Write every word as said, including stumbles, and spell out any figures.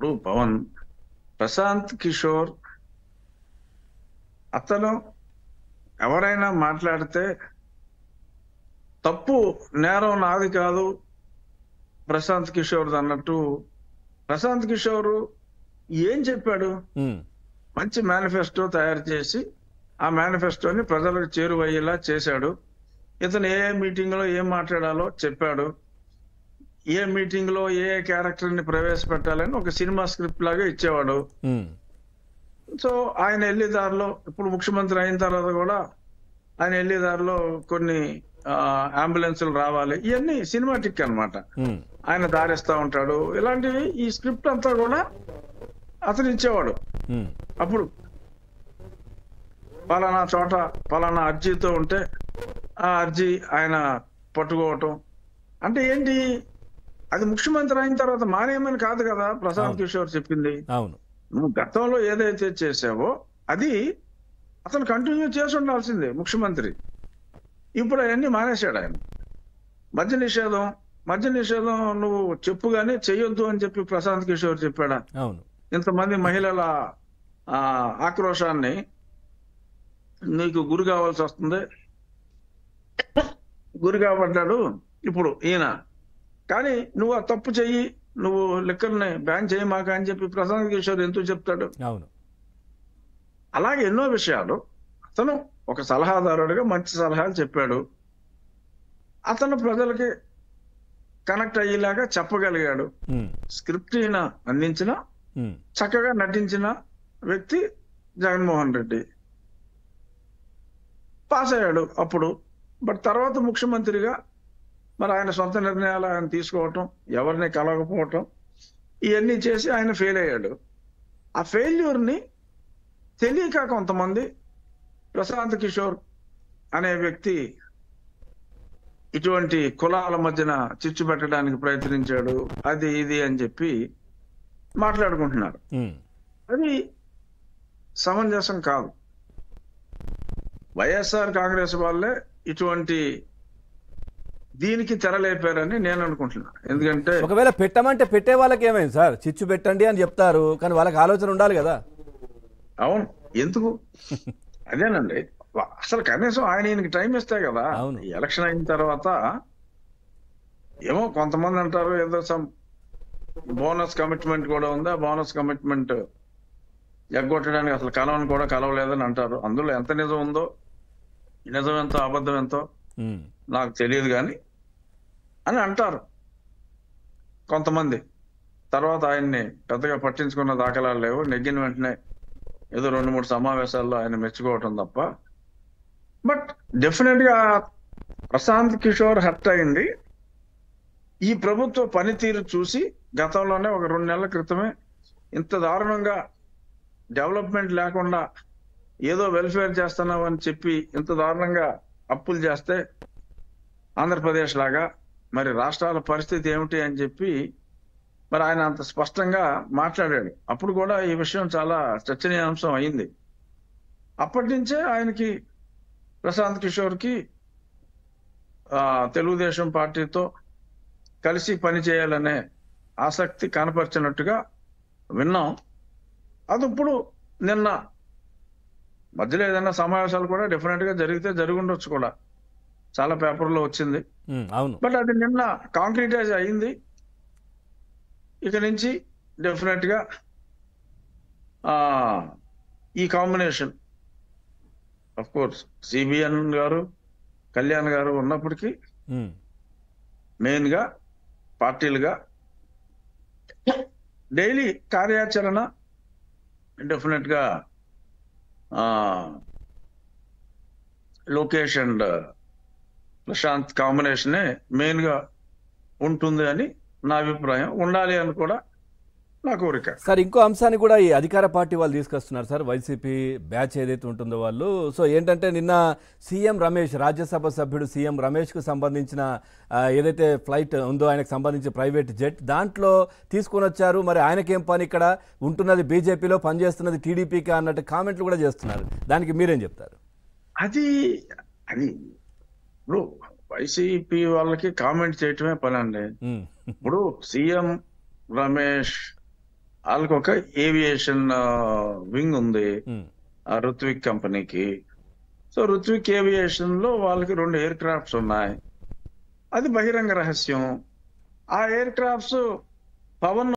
ఇప్పుడు పవన్ ప్రశాంత్ కిషోర్ అతను ఎవరైనా మాట్లాడితే తప్పు నేరం నాది కాదు ప్రశాంత్ కిషోర్ అన్నట్టు ప్రశాంత్ కిషోర్ ఏం చెప్పాడు? మంచి మేనిఫెస్టో తయారు చేసి ఆ మేనిఫెస్టోని ప్రజలకు చేరువయ్యేలా చేశాడు. ఇతను ఏ మీటింగ్ లో ఏం మాట్లాడాలో చెప్పాడు. ఏ మీటింగ్ లో ఏ క్యారెక్టర్ ని ప్రవేశపెట్టాలని ఒక సినిమా స్క్రిప్ట్ లాగా ఇచ్చేవాడు. సో ఆయన వెళ్ళే దారిలో ఇప్పుడు ముఖ్యమంత్రి అయిన తర్వాత కూడా ఆయన వెళ్ళే దారిలో కొన్ని అంబులెన్సులు రావాలి, ఇవన్నీ సినిమాటిక్ అన్నమాట. ఆయన దారిస్తా ఉంటాడు. ఇలాంటివి ఈ స్క్రిప్ట్ అంతా కూడా అతను ఇచ్చేవాడు. అప్పుడు పలానా చోట పలానా అర్జీతో ఉంటే ఆ అర్జీ ఆయన పట్టుకోవటం అంటే ఏంటి, అది ముఖ్యమంత్రి అయిన తర్వాత మానేయమని కాదు కదా ప్రశాంత్ కిషోర్ చెప్పింది. అవును, నువ్వు గతంలో ఏదైతే చేసావో అది అతను కంటిన్యూ చేసి ఉండాల్సిందే ముఖ్యమంత్రి. ఇప్పుడు అవన్నీ మానేశాడు ఆయన. మద్య నిషేధం మద్య నిషేధం నువ్వు చెప్పు గానీ చెయ్యొద్దు అని చెప్పి ప్రశాంత్ కిషోర్ చెప్పాడా? అవును. ఇంతమంది మహిళల ఆ ఆక్రోశాన్ని నీకు గురి కావాల్సి వస్తుంది, గురి కాబడ్డాడు ఇప్పుడు ఈయన. కానీ నువ్వు ఆ తప్పు చెయ్యి, నువ్వు లిక్కర్ని బ్యాన్ చేయమాక అని చెప్పి ప్రశాంత్ కిషోర్ ఎందుకు చెప్తాడు? అవును. అలాగే ఎన్నో విషయాలు అతను ఒక సలహాదారుడిగా మంచి సలహాలు చెప్పాడు. అతను ప్రజలకి కనెక్ట్ అయ్యేలాగా చెప్పగలిగాడు. స్క్రిప్ట్ ఈయన అందించిన చక్కగా నటించిన వ్యక్తి జగన్మోహన్ రెడ్డి. పాస్ అయ్యాడు అప్పుడు. బట్ తర్వాత ముఖ్యమంత్రిగా మరి ఆయన సొంత నిర్ణయాలు ఆయన తీసుకోవటం, ఎవరిని కలగకపోవటం, ఇవన్నీ చేసి ఆయన ఫెయిల్ అయ్యాడు. ఆ ఫెయిల్యూర్ని తెలియక కొంతమంది ప్రశాంత్ కిషోర్ అనే వ్యక్తి ఇటువంటి కులాల మధ్యన చిచ్చు పెట్టడానికి ప్రయత్నించాడు, అది ఇది అని చెప్పి మాట్లాడుకుంటున్నారు. అది సమంజసం కాదు. వైఎస్ఆర్ కాంగ్రెస్ వాళ్ళే ఇటువంటి దీనికి తెరలేపారని నేను అనుకుంటున్నాను. ఎందుకంటే ఒకవేళ పెట్టమంటే పెట్టే వాళ్ళకి ఏమైంది సార్, చిచ్చు పెట్టండి అని చెప్తారు, కానీ వాళ్ళకి ఆలోచన ఉండాలి కదా. అవును, ఎందుకు అదేనండి. అసలు కనీసం ఆయన ఈయనకి టైం ఇస్తే కదా. ఎలక్షన్ అయిన తర్వాత ఏమో కొంతమంది అంటారు ఏదో సమ్ బోనస్ కమిట్మెంట్ కూడా ఉంది, ఆ బోనస్ కమిట్మెంట్ ఎగ్గొట్టడానికి అసలు కలవని కూడా కలవలేదని అంటారు. అందులో ఎంత నిజం ఉందో, నిజం ఎంతో అబద్ధం ఎంతో నాకు తెలియదు కానీ అని అంటారు కొంతమంది. తర్వాత ఆయన్ని పెద్దగా పట్టించుకున్న దాఖలాలు లేవు. నెగ్గిన వెంటనే ఏదో రెండు మూడు సమావేశాల్లో ఆయన మెచ్చుకోవటం తప్ప. బట్ డెఫినెట్ గా ప్రశాంత్ కిషోర్ హర్ట్ అయింది ఈ ప్రభుత్వ పనితీరు చూసి. గతంలోనే ఒక రెండు నెలల క్రితమే ఇంత దారుణంగా డెవలప్మెంట్ లేకుండా ఏదో వెల్ఫేర్ చేస్తున్నావు అని చెప్పి ఇంత దారుణంగా అప్పులు చేస్తే ఆంధ్రప్రదేశ్ లాగా మరి రాష్ట్రాల పరిస్థితి ఏమిటి అని చెప్పి మరి ఆయన అంత స్పష్టంగా మాట్లాడాడు. అప్పుడు కూడా ఈ విషయం చాలా చర్చనీయాంశం అయింది. అప్పటి నుంచే ఆయనకి ప్రశాంత్ కిషోర్కి తెలుగుదేశం పార్టీతో కలిసి పనిచేయాలనే ఆసక్తి కనపరిచినట్టుగా విన్నాం. అది ఇప్పుడు నిన్న మధ్యలో ఏదైనా సమావేశాలు కూడా డెఫినెట్ గా జరిగితే జరిగి ఉండొచ్చు కూడా, చాలా పేపర్లో వచ్చింది. బట్ అది నిన్న కాంక్రీటైజ్ అయింది. ఇక నుంచి డెఫినెట్ గా ఆ ఈ కాంబినేషన్ అఫ్ కోర్స్ సిబిఎన్ గారు కళ్యాణ్ గారు ఉన్నప్పటికీ మెయిన్ గా పార్టీలుగా డైలీ కార్యాచరణ డెఫినెట్ గా లోకేష్ అండ్ ప్రశాంత్ కాంబినేషనే మెయిన్ గా ఉంటుంది అని నా అభిప్రాయం. ఉండాలి అని కూడా నా కోరిక. సార్ ఇంకో అంశాన్ని కూడా ఈ అధికార పార్టీ వాళ్ళు తీసుకొస్తున్నారు సార్, వైసీపీ బ్యాచ్ ఏదైతే ఉంటుందో వాళ్ళు. సో ఏంటంటే నిన్న సీఎం రమేష్, రాజ్యసభ సభ్యుడు సీఎం రమేష్కు సంబంధించిన ఏదైతే ఫ్లైట్ ఉందో ఆయనకు సంబంధించిన ప్రైవేట్ జెట్ దాంట్లో తీసుకొని వచ్చారు. మరి ఆయనకేం పని, ఇక్కడ ఉంటున్నది బీజేపీలో, పనిచేస్తున్నది టీడీపీకి అన్నట్టు కామెంట్లు కూడా చేస్తున్నారు. దానికి మీరేం చెప్తారు? అది అది ఇప్పుడు వైసీపీ వాళ్ళకి కామెంట్ చేయటమే పని అండి. ఇప్పుడు సీఎం రమేష్ వాళ్ళకి ఒక ఏవియేషన్ వింగ్ ఉంది రుత్విక్ కంపెనీకి. సో రుత్విక్ ఏవియేషన్ లో వాళ్ళకి రెండు ఎయిర్ క్రాఫ్ట్స్ ఉన్నాయి. అది బహిరంగ రహస్యం. ఆ ఎయిర్ క్రాఫ్ట్స్ పవన్